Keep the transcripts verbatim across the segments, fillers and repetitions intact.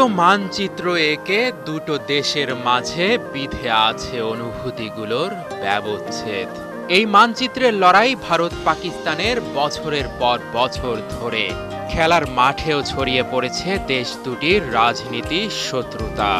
পুরো মানচিত্র এঁকে দুটো দেশের মাঝে বিধে আছে অনুভূতিগুলোর ব্যবচ্ছেদ। এই মানচিত্রের লড়াই ভারত পাকিস্তানের বছরের পর বছর ধরে। খেলার মাঠেও ছড়িয়ে পড়েছে দেশ দুটির রাজনীতি শত্রুতা।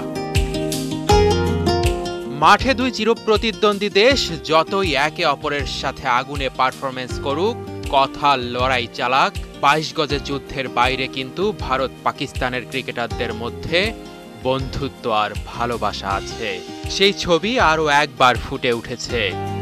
মাঠে দুই চিরপ্রতিদ্বন্দ্বী দেশ যতই একে অপরের সাথে আগুনে পারফরমেন্স করুক, কথার লড়াই চালাক, বাইশ গজের যুদ্ধের বাইরে কিন্তু ভারত পাকিস্তানের ক্রিকেটারদের মধ্যে বন্ধুত্ব আর ভালোবাসা আছে। সেই ছবি আরও একবার ফুটে উঠেছে।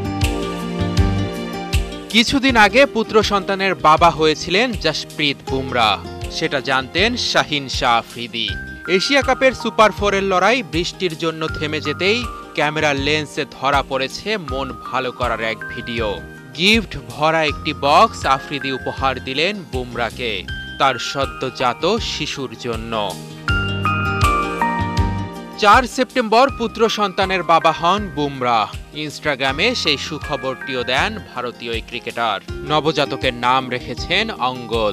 কিছুদিন আগে পুত্র সন্তানের বাবা হয়েছিলেন জসপ্রীত বুমরা, সেটা জানতেন শাহিন শাহ আফ্রিদি। এশিয়া কাপের সুপার ফোরের লড়াই বৃষ্টির জন্য থেমে যেতেই ক্যামেরার লেন্সে ধরা পড়েছে মন ভালো করার এক ভিডিও। গিফট ভরা একটি বক্স আফ্রিদি উপহার দিলেন বুমরাকে তার সদ্যজাত শিশুর জন্য। চার সেপ্টেম্বর পুত্র সন্তানের বাবা হন বুমরা। ইনস্টাগ্রামে সেই সুখবরটিও দেন ভারতীয় এই ক্রিকেটার। নবজাতকের নাম রেখেছেন অঙ্গদ।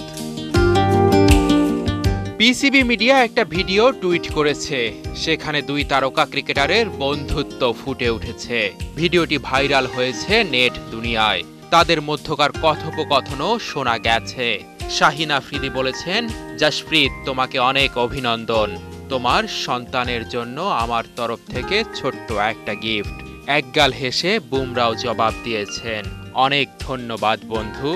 পিসিবি মিডিয়া একটা ভিডিও টুইট করেছে, সেখানে দুই তারকা ক্রিকেটারের বন্ধুত্ব ফুটে উঠেছে। ভিডিওটি ভাইরাল হয়েছে নেট দুনিয়ায়। তাদের মধ্যকার কথোপকথনও শোনা গেছে। শাহিন আফ্রিদি বলেছেন, জসপ্রীত, তোমাকে অনেক অভিনন্দন। তোমার সন্তানের জন্য আমার তরফ থেকে ছোট্ট একটা গিফট। একগাল হেসে বুমরাও জবাব দিয়েছেন, অনেক ধন্যবাদ বন্ধু।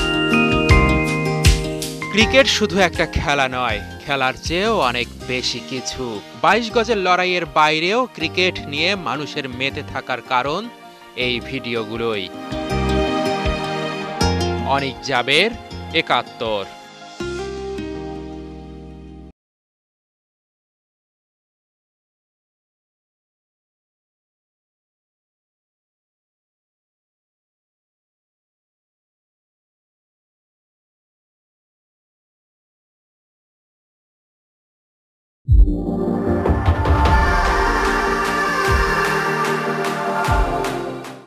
ক্রিকেট শুধু একটা খেলা নয়, খেলার চেয়েও অনেক বেশি কিছু। বাইশ গজের লড়াইয়ের বাইরেও ক্রিকেট নিয়ে মানুষের মেতে থাকার কারণ এই ভিডিওগুলোই। অনিক জাবের, একাত্তর।